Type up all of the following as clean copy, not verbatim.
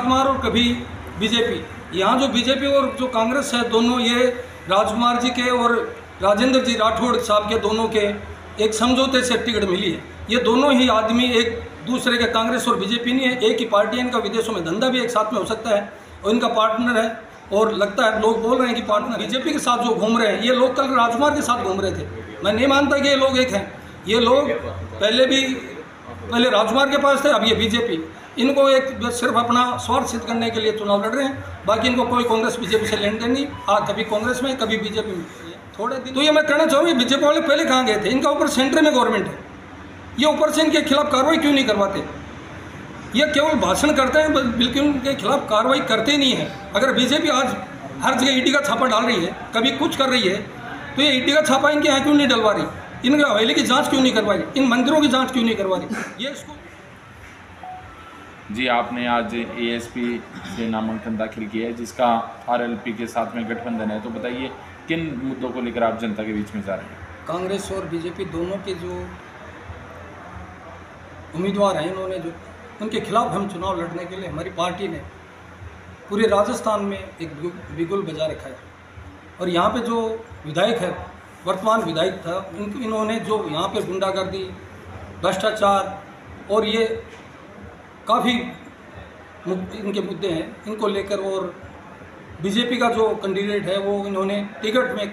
राजकुमार और कभी बीजेपी। यहाँ जो बीजेपी और जो कांग्रेस है, दोनों ये राजकुमार जी के और राजेंद्र जी राठौड़ साहब के दोनों के एक समझौते से टिकट मिली है। ये दोनों ही आदमी एक दूसरे के, कांग्रेस और बीजेपी नहीं है, एक ही पार्टी है। इनका विदेशों में धंधा भी एक साथ में हो सकता है और इनका पार्टनर है। और लगता है लोग बोल रहे हैं कि पार्टनर बीजेपी के साथ जो घूम रहे हैं, ये लोग कल राजकुमार के साथ घूम रहे थे। मैं नहीं मानता कि ये लोग एक हैं। ये लोग पहले राजकुमार के पास थे, अब ये बीजेपी। इनको एक सिर्फ अपना स्वार्थ सिद्ध करने के लिए चुनाव लड़ रहे हैं। बाकी इनको कोई कांग्रेस बीजेपी से लेन देन नहीं। कभी कांग्रेस में, कभी बीजेपी में। थोड़े दिन तो ये मैं कहना चाहूँगी, बीजेपी वाले पहले कहाँ गए थे? इनका ऊपर सेंटर में गवर्नमेंट है, ये ऊपर से इनके खिलाफ कार्रवाई क्यों नहीं करवाते? ये केवल भाषण करते हैं, बिल्कुल इनके खिलाफ कार्रवाई करते नहीं है। अगर बीजेपी आज हर जगह ईडी का छापा डाल रही है, कभी कुछ कर रही है, तो ये ईडी का छापा इनके यहाँ क्यों नहीं डलवा रही? इनके हवेली की जांच क्यों नहीं करवा रही? इन मंदिरों की जांच क्यों नहीं करवा रही? ये इसको जी, आपने आज एएसपी से नामांकन दाखिल किया है, जिसका आरएलपी के साथ में गठबंधन है, तो बताइए किन मुद्दों को लेकर आप जनता के बीच में जा रहे हैं? कांग्रेस और बीजेपी दोनों के जो उम्मीदवार हैं, इन्होंने जो उनके खिलाफ हम चुनाव लड़ने के लिए हमारी पार्टी ने पूरे राजस्थान में एक बिगुल बजा रखा है। और यहाँ पे जो विधायक है, वर्तमान विधायक था, इन्होंने जो यहाँ पे गुंडागर्दी, भ्रष्टाचार और ये काफ़ी इनके मुद्दे हैं, इनको लेकर, और बीजेपी का जो कैंडिडेट है वो इन्होंने टिकट में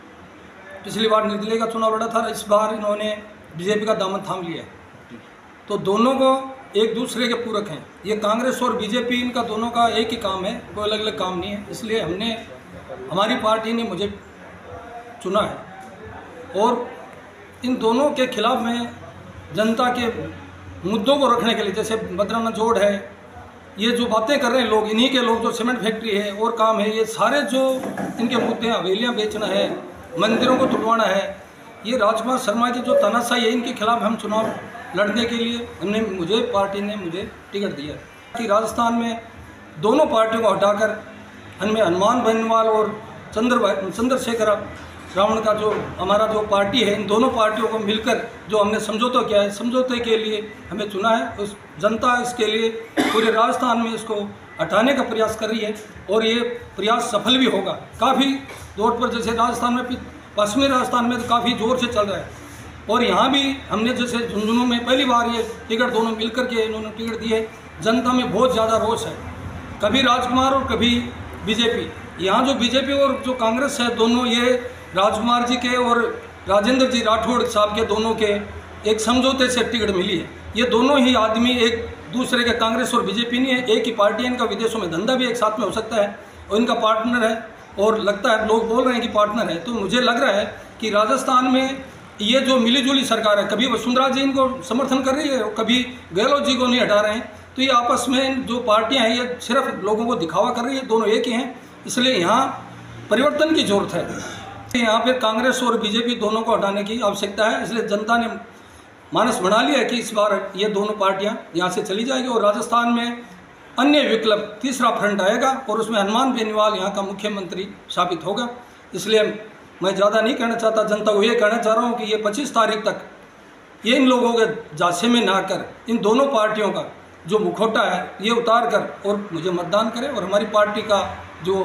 पिछली बार निर्दलीय का चुनाव लड़ा था, इस बार इन्होंने बीजेपी का दामन थाम लिया है। तो दोनों को एक दूसरे के पूरक हैं। ये कांग्रेस और बीजेपी, इनका दोनों का एक ही काम है, कोई अलग अलग काम नहीं है। इसलिए हमारी पार्टी ने मुझे चुना है और इन दोनों के खिलाफ में जनता के मुद्दों को रखने के लिए, जैसे बद्राना जोड़ है, ये जो बातें कर रहे हैं लोग, इन्हीं के लोग, जो सीमेंट फैक्ट्री है और काम है, ये सारे जो इनके मुद्दे हैं, हवेलियाँ बेचना है, मंदिरों को तोड़वाना है, ये राजकुमार शर्मा की जो तानाशाही है, इनके खिलाफ हम चुनाव लड़ने के लिए पार्टी ने मुझे टिकट दिया कि राजस्थान में दोनों पार्टियों को हटाकर हमें हनुमान बेनीवाल और चंद्रशेखर रावण का जो हमारा जो पार्टी है, इन दोनों पार्टियों को मिलकर जो हमने समझौता किया है, समझौते के लिए हमें चुना है। उस जनता इसके लिए पूरे राजस्थान में इसको हटाने का प्रयास कर रही है और ये प्रयास सफल भी होगा। काफ़ी दौर पर, जैसे राजस्थान में, पश्चिमी राजस्थान में तो काफ़ी जोर से चल रहा है। और यहाँ भी हमने जैसे झुंझुनू में पहली बार ये टिकट दोनों मिलकर के इन्होंने टिकट दिए। जनता में बहुत ज़्यादा रोष है, कभी राजकुमार और कभी बीजेपी। यहाँ जो बीजेपी और जो कांग्रेस है, दोनों ये राजकुमार जी के और राजेंद्र जी राठौड़ साहब के दोनों के एक समझौते से टिकट मिली है। ये दोनों ही आदमी एक दूसरे के, कांग्रेस और बीजेपी नहीं है, एक ही पार्टी है। इनका विदेशों में धंधा भी एक साथ में हो सकता है और इनका पार्टनर है। और लगता है लोग बोल रहे हैं कि पार्टनर है। तो मुझे लग रहा है कि राजस्थान में ये जो मिलीजुली सरकार है, कभी वसुंधरा जी इनको समर्थन कर रही है और कभी गहलोत जी को नहीं हटा रहे हैं। तो ये आपस में जो पार्टियां हैं, ये सिर्फ लोगों को दिखावा कर रही है, दोनों एक ही हैं। इसलिए यहाँ परिवर्तन की जरूरत है। यहाँ पे कांग्रेस और बीजेपी दोनों को हटाने की आवश्यकता है। इसलिए जनता ने मानस बना लिया है कि इस बार ये दोनों पार्टियाँ यहाँ से चली जाएगी और राजस्थान में अन्य विकल्प, तीसरा फ्रंट आएगा और उसमें हनुमान बेनीवाल यहाँ का मुख्यमंत्री साबित होगा। इसलिए मैं ज़्यादा नहीं कहना चाहता, जनता को ये कहना चाह रहा हूँ कि ये 25 तारीख तक ये इन लोगों के झांसे में ना कर, इन दोनों पार्टियों का जो मुखौटा है ये उतार कर और मुझे मतदान करें और हमारी पार्टी का जो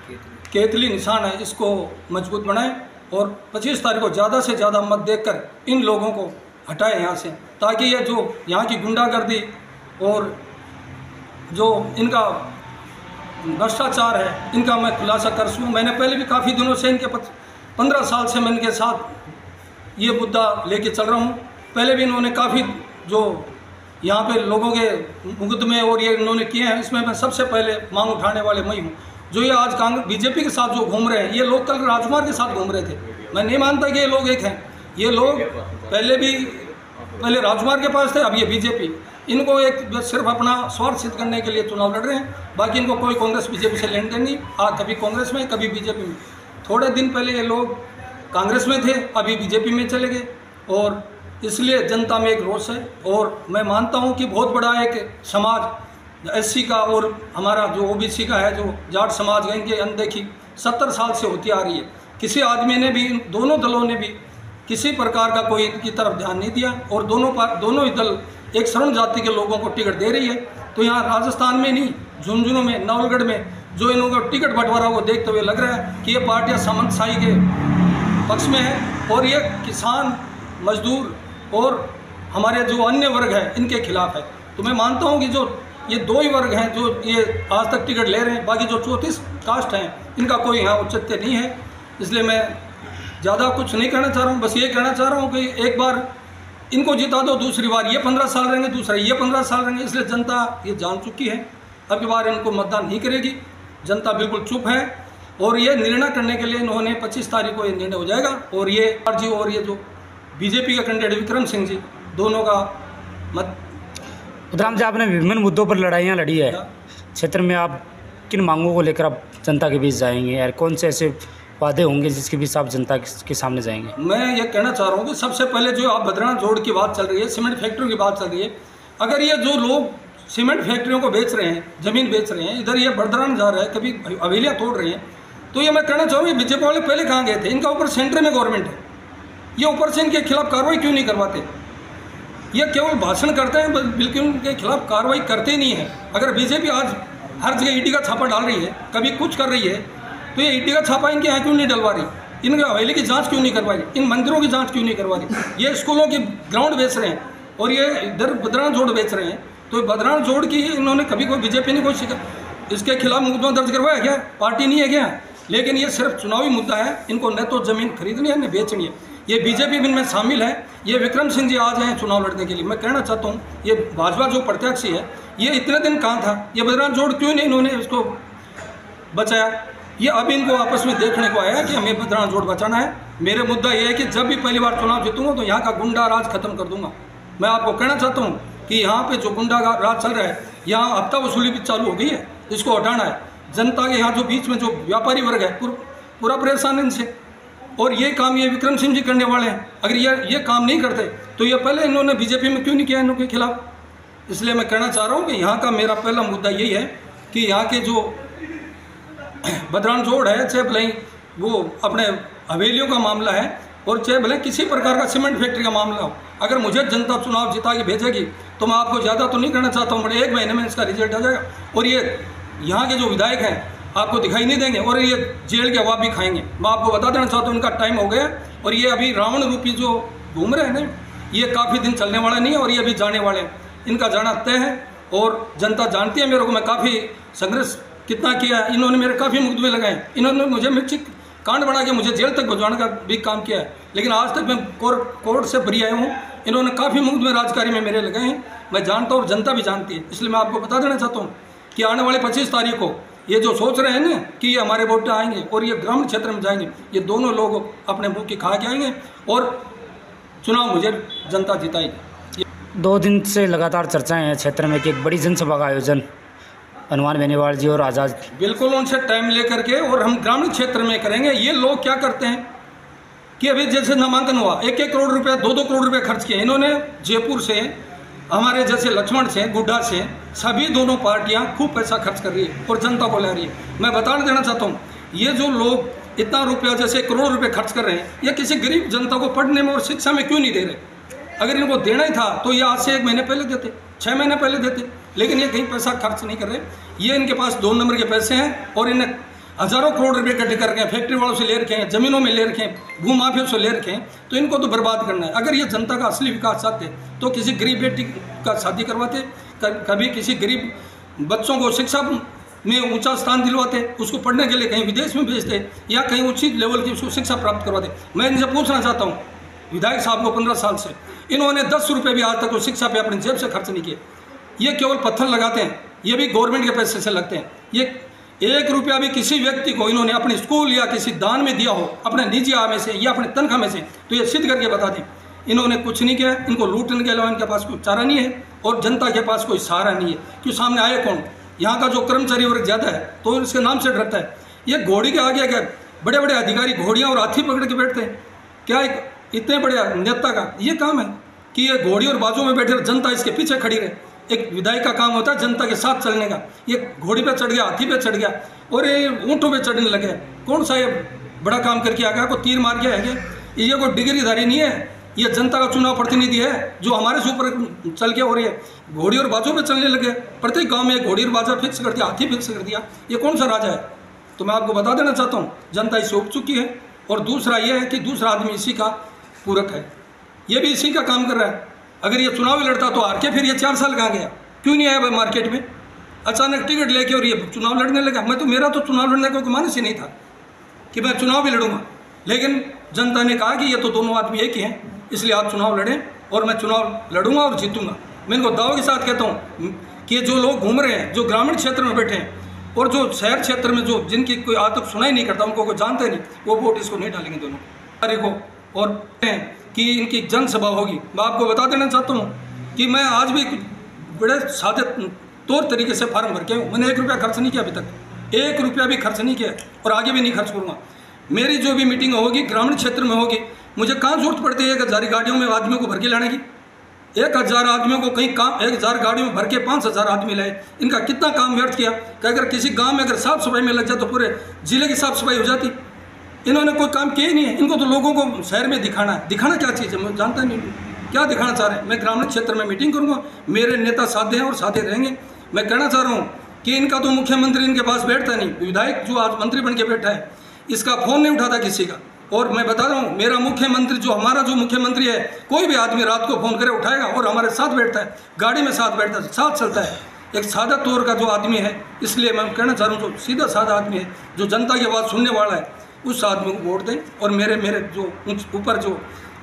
केतली निशान है इसको मजबूत बनाएं और 25 तारीख को ज़्यादा से ज़्यादा मत देकर इन लोगों को हटाएं यहाँ से, ताकि ये जो यहाँ की गुंडागर्दी और जो इनका भ्रष्टाचार है, इनका मैं खुलासा कर सकूँ। मैंने पहले भी काफ़ी दिनों से इनके 15 साल से मैं इनके साथ ये मुद्दा लेके चल रहा हूँ। पहले भी इन्होंने काफ़ी जो यहाँ पे लोगों के मुकदमे और ये इन्होंने किए हैं, इसमें मैं सबसे पहले मांग उठाने वाले मैं हूँ। जो ये आज कांग्रेस बीजेपी के साथ जो घूम रहे हैं, ये लोग कल राजकुमार के साथ घूम रहे थे। मैं नहीं मानता कि ये लोग एक हैं। ये लोग पहले राजकुमार के पास थे, अब ये बीजेपी। इनको एक सिर्फ अपना स्वार्थ सिद्ध करने के लिए चुनाव लड़ रहे हैं। बाकी इनको कोई कांग्रेस बीजेपी से लेन देन नहीं। कभी कांग्रेस में, कभी बीजेपी में। थोड़े दिन पहले ये लोग कांग्रेस में थे, अभी बीजेपी में चले गए और इसलिए जनता में एक रोष है। और मैं मानता हूँ कि बहुत बड़ा एक समाज एससी का और हमारा जो ओबीसी का है, जो जाट समाज है, इनकी अनदेखी 70 साल से होती आ रही है। किसी आदमी ने भी, दोनों दलों ने भी किसी प्रकार का कोई इनकी तरफ ध्यान नहीं दिया और दोनों ही दल एक शरण जाति के लोगों को टिकट दे रही है। तो यहाँ राजस्थान में नहीं, झुंझुनू में, नवलगढ़ में जो इन्होंने टिकट बंटवारा वो देखते हुए लग रहा है कि ये पार्टियां सामंतशाही के पक्ष में है और ये किसान, मजदूर और हमारे जो अन्य वर्ग है इनके खिलाफ है। तो मैं मानता हूँ कि जो ये दो ही वर्ग हैं जो ये आज तक टिकट ले रहे हैं, बाकी जो 34 कास्ट हैं इनका कोई यहाँ औचित्य नहीं है। इसलिए मैं ज़्यादा कुछ नहीं कहना चाह रहा हूँ, बस ये कहना चाह रहा हूँ कि एक बार इनको जिता दो, दूसरी बार ये 15 साल रहेंगे, दूसरा ये 15 साल रहेंगे। इसलिए जनता ये जान चुकी है, अब की बार इनको मतदान नहीं करेगी। जनता बिल्कुल चुप है और ये निर्णय करने के लिए इन्होंने 25 तारीख को ये निर्णय हो जाएगा। और ये जी और ये जो बीजेपी का कैंडिडेट विक्रम सिंह जी, दोनों का मत। उधराम जी, आपने विभिन्न मुद्दों पर लड़ाइयाँ लड़ी है क्षेत्र में, आप किन मांगों को लेकर आप जनता के बीच जाएंगे और कौन से ऐसे वादे होंगे जिसके बीच आप जनता के सामने जाएंगे? मैं ये कहना चाह रहा हूँ कि सबसे पहले जो आप बद्राना जोड़ की बात चल रही है, सीमेंट फैक्ट्रियों की बात चल रही है, अगर ये जो लोग सीमेंट फैक्ट्रियों को बेच रहे हैं, ज़मीन बेच रहे हैं, इधर ये बद्राना जा रहा है, कभी हवेलियाँ तोड़ रहे हैं, तो ये मैं कहना चाहूँगी बीजेपी वाले पहले कहाँ गए थे? इनका ऊपर सेंटर में गवर्नमेंट है, ये ऊपर से इनके खिलाफ कार्रवाई क्यों नहीं करवाते? ये केवल भाषण करते हैं, बिल्कुल उनके खिलाफ कार्रवाई करते नहीं है। अगर बीजेपी आज हर जगह ईडी का छापा डाल रही है, कभी कुछ कर रही है, तो ये ईडी का छापा इनके यहाँ क्यों नहीं डलवा रही? इनके हवेली की जांच क्यों नहीं करवा रही? इन मंदिरों की जांच क्यों नहीं करवा रही? ये स्कूलों के ग्राउंड बेच रहे हैं और ये इधर बद्राना जोड़ बेच रहे हैं, तो बद्राना जोड़ की इन्होंने कभी कोई बीजेपी ने कोई इसके खिलाफ मुकदमा दर्ज करवाया क्या? पार्टी नहीं है क्या? लेकिन ये सिर्फ चुनावी मुद्दा है, इनको न तो जमीन खरीदनी है न बेचनी है। ये बीजेपी भी इनमें शामिल है। ये विक्रम सिंह जी आज हैं चुनाव लड़ने के लिए। मैं कहना चाहता हूँ ये भाजपा जो प्रत्याशी है, ये इतने दिन कहाँ था? ये बद्राना जोड़ क्यों नहीं इन्होंने इसको बचाया? ये अभी इनको आपस में देखने को आया कि हमें बद्राना जोड़ बचाना है। मेरे मुद्दा ये है कि जब भी पहली बार चुनाव जीतूंगा तो यहाँ का गुंडा राज खत्म कर दूंगा। मैं आपको कहना चाहता हूँ कि यहाँ पे जो गुंडा राज चल रहा है, यहाँ हफ्ता वसूली भी चालू हो गई है, इसको हटाना है। जनता के यहाँ जो बीच में जो व्यापारी वर्ग है पूरा परेशान है इनसे, और ये काम ये विक्रम सिंह जी करने वाले हैं। अगर ये काम नहीं करते तो ये पहले इन्होंने बीजेपी में क्यों नहीं किया इनके खिलाफ? इसलिए मैं कहना चाह रहा हूँ कि यहाँ का मेरा पहला मुद्दा यही है कि यहाँ के जो बद्राना जोड़ है, चाहे भले वो अपने हवेलियों का मामला है और चाहे भले किसी प्रकार का सीमेंट फैक्ट्री का मामला हो, अगर मुझे जनता चुनाव जिता के भेजेगी तो मैं आपको ज़्यादा तो नहीं करना चाहता हूँ, बड़े 1 महीने में इसका रिजल्ट आ जाएगा। और ये यहाँ के जो विधायक हैं आपको दिखाई नहीं देंगे और ये जेल के हवा भी खाएंगे। मैं आपको बता देना चाहता हूँ इनका टाइम हो गया। और ये अभी रावण रूपी जो घूम रहे हैं ना, ये काफ़ी दिन चलने वाला नहीं है और ये अभी जाने वाले हैं। इनका जाना तय है और जनता जानती है मेरे को। मैं काफ़ी संघर्ष कितना किया है, इन्होंने मेरे काफ़ी मुकदमे लगाए, इन्होंने मुझे मिर्ची कांड बना के मुझे जेल तक भिजवाने का भी काम किया है, लेकिन आज तक मैं कोर्ट से बरी आया हूँ। इन्होंने काफ़ी मुकदमे राजकारी में मेरे लगाए हैं, मैं जानता हूँ और जनता भी जानती है। इसलिए मैं आपको बता देना चाहता हूँ कि आने वाले 25 तारीख को ये जो सोच रहे हैं ना कि ये हमारे वोट आएंगे और ये ग्रामीण क्षेत्र में जाएंगे, ये दोनों लोग अपने मुँह की खा के आएंगे और चुनाव मुझे जनता जिताएगी। 2 दिन से लगातार चर्चाएं हैं क्षेत्र में कि एक बड़ी जनसभा का आयोजन हनुमान बेनीवाल जी और आज़ाद, बिल्कुल उनसे टाइम लेकर के और हम ग्रामीण क्षेत्र में करेंगे। ये लोग क्या करते हैं कि अभी जैसे नामांकन हुआ 1-1 करोड़ रुपया 2-2 करोड़ रुपये खर्च किए इन्होंने। जयपुर से हमारे जैसे लक्ष्मण से, गुड्डा से, सभी दोनों पार्टियां खूब पैसा खर्च कर रही है और जनता को ला रही है। मैं बता देना चाहता हूँ ये जो लोग इतना रुपया जैसे करोड़ रुपये खर्च कर रहे हैं, ये किसी गरीब जनता को पढ़ने में और शिक्षा में क्यों नहीं दे रहे? अगर इनको देना ही था तो ये आज से 1 महीने पहले देते, 6 महीने पहले देते, लेकिन ये कहीं पैसा खर्च नहीं कर रहे। ये इनके पास 2 नंबर के पैसे हैं और इन्हें हज़ारों करोड़ रुपए इकट्ठे कर रखे हैं, फैक्ट्री वालों से ले रखे हैं, ज़मीनों में ले रखे हैं, भूमाफियों से ले रखे हैं, तो इनको तो बर्बाद करना है। अगर ये जनता का असली विकास चाहते तो किसी गरीब बेटी का शादी करवाते, कभी किसी गरीब बच्चों को शिक्षा में ऊंचा स्थान दिलवाते, उसको पढ़ने के लिए कहीं विदेश में भेजते या कहीं उचित लेवल की उसको शिक्षा प्राप्त करवाते। मैं इनसे पूछना चाहता हूँ विधायक साहब को 15 साल से इन्होंने 10 रुपये भी आज तक उस शिक्षा पे अपनी जेब से खर्च नहीं किए। ये केवल पत्थर लगाते हैं, ये भी गवर्नमेंट के पैसे से लगते हैं। ये 1 रुपया भी किसी व्यक्ति को इन्होंने अपने स्कूल या किसी दान में दिया हो अपने निजी आय में से या अपने तनख्वाह में से, तो ये सिद्ध करके बता दें। इन्होंने कुछ नहीं किया, इनको लूटने के अलावा इनके पास कोई चारा नहीं है और जनता के पास कोई सहारा नहीं है। क्यों सामने आए कौन? यहाँ का जो कर्मचारी वर्ग ज़्यादा है तो इसके नाम से डरता है। ये घोड़ी के आगे अगर बड़े बड़े अधिकारी घोड़ियाँ और हाथी पकड़ के बैठते हैं, क्या एक इतने बड़े नेता का ये काम है कि ये घोड़ी और बाजू में बैठे जनता इसके पीछे खड़ी रहे? एक विधायक का काम होता है जनता के साथ चलने का। ये घोड़ी पे चढ़ गया, हाथी पे चढ़ गया और ये ऊँटों पे चढ़ने लगे। कौन सा ये बड़ा काम करके आ गया? को तीर मार गया है? ये कोई डिग्रीधारी नहीं है ये जनता का चुनाव प्रतिनिधि है जो हमारे से ऊपर चल के हो रही है। घोड़ी और बाजों पे चलने लगे, प्रत्येक गांव में घोड़ी और बाजा फिक्स कर दिया, हाथी फिक्स कर दिया। ये कौन सा राजा है? तो मैं आपको बता देना चाहता हूँ, जनता इससे उब चुकी है। और दूसरा ये है कि दूसरा आदमी इसी का पूरक है, ये भी इसी का काम कर रहा है। अगर ये चुनाव लड़ता तो हार के फिर ये 4 साल कहाँ गया, क्यों नहीं आया भाई मार्केट में? अचानक टिकट लेके और ये चुनाव लड़ने लगा। मेरा तो चुनाव लड़ने का कोई मानस ही नहीं था कि मैं चुनाव भी लड़ूंगा, लेकिन जनता ने कहा कि ये तो दोनों आदमी एक ही हैं, इसलिए आप चुनाव लड़ें और मैं चुनाव लड़ूंगा और जीतूंगा। मैं इनको दावे के साथ कहता हूँ कि जो लोग घूम रहे हैं, जो ग्रामीण क्षेत्र में बैठे हैं और जो शहर क्षेत्र में जो जिनकी कोई आज तक सुनाई नहीं करता, उनको कोई जानते नहीं, वो वोट इसको नहीं डालेंगे दोनों तारीख को। और कि इनकी जनसभा होगी, मैं आपको बता देना चाहता हूँ कि मैं आज भी बड़े सादे तौर तरीके से फार्म भर के हूँ। मैंने 1 रुपया खर्च नहीं किया, अभी तक 1 रुपया भी खर्च नहीं किया और आगे भी नहीं खर्च करूँगा। मेरी जो भी मीटिंग होगी ग्रामीण क्षेत्र में होगी, मुझे कहाँ जरूरत पड़ती है 1000 गाड़ियों में आदमियों को भर के लाने की? 1000 आदमियों को कहीं काम 1000 गाड़ियों में भर के 5000 आदमी लाए, इनका कितना काम व्यर्थ किया कि अगर किसी गांव में अगर साफ सफाई में लग जाए तो पूरे जिले की साफ सफाई हो जाती। इन्होंने कोई काम किया ही नहीं है। इनको तो लोगों को शहर में दिखाना है। दिखाना क्या चीज़ है मैं जानता नहीं हूँ, क्या दिखाना चाह रहे हैं। मैं ग्रामीण क्षेत्र में मीटिंग करूँगा, मेरे नेता साधे हैं और साधे रहेंगे। मैं कहना चाह रहा हूँ कि इनका तो मुख्यमंत्री इनके पास बैठता नहीं, विधायक जो आज मंत्री बन के बैठा है इसका फ़ोन नहीं उठाता किसी का। और मैं बता रहा हूँ, मेरा मुख्यमंत्री जो हमारा जो मुख्यमंत्री है, कोई भी आदमी रात को फ़ोन करे उठाएगा और हमारे साथ बैठता है, गाड़ी में साथ बैठता है, साथ चलता है। एक सादा तौर का जो आदमी है, इसलिए मैं कहना चाह रहा हूँ जो सीधा साधा आदमी है, जो जनता की बात सुनने वाला है, उस आदमी को वोट दें। और मेरे जो ऊपर जो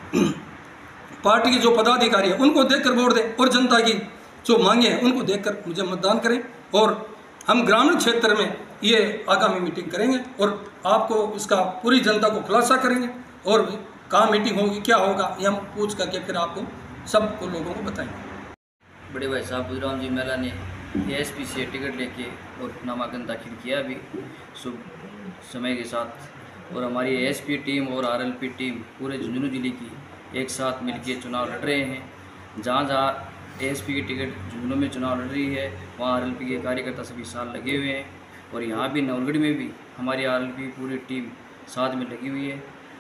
पार्टी के जो पदाधिकारी है उनको देखकर वोट दें और जनता की जो मांगे हैं उनको देखकर मुझे मतदान करें। और हम ग्रामीण क्षेत्र में ये आगामी मीटिंग करेंगे और आपको इसका पूरी जनता को खुलासा करेंगे और कहाँ मीटिंग होगी, क्या होगा, ये हम पूछ करके फिर आपको सबको लोगों को बताएंगे। बड़े भाई साहब बुधराम जी मेला ने ASP से टिकट लेके और नामांकन दाखिल किया भी शुभ समय के साथ। और हमारी ASP टीम और RLP टीम पूरे झुंझुनू जिले की एक साथ मिलकर चुनाव लड़ रहे हैं। जहाँ जहाँ ASP की टिकट झुंझुनू में चुनाव लड़ रही है, वहाँ RLP के कार्यकर्ता सभी साथ लगे हुए हैं। और यहाँ भी नवलगढ़ में भी हमारी RLP पूरी टीम साथ में लगी हुई है।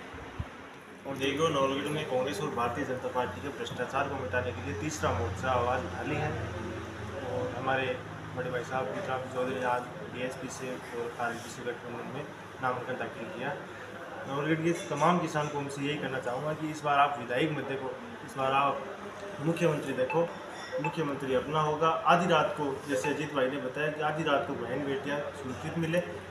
और देखो नवलगढ़ में कांग्रेस और भारतीय जनता पार्टी के भ्रष्टाचार को मिटाने के लिए तीसरा मोर्चा आवाज़ उठा ली है। और हमारे बड़े भाई साहब बुधराम चौधरी ने आज ASP से और RLP से गठबंधन में नामांकन दाखिल किया। नवलगढ़ के तमाम किसान को उनसे यही कहना चाहूँगा कि इस बार आप विधायक मत देखो, इस बार आप मुख्यमंत्री देखो। मुख्यमंत्री अपना होगा। आधी रात को, जैसे अजीत भाई ने बताया कि आधी रात को बहन बेटियाँ सुरक्षित मिले,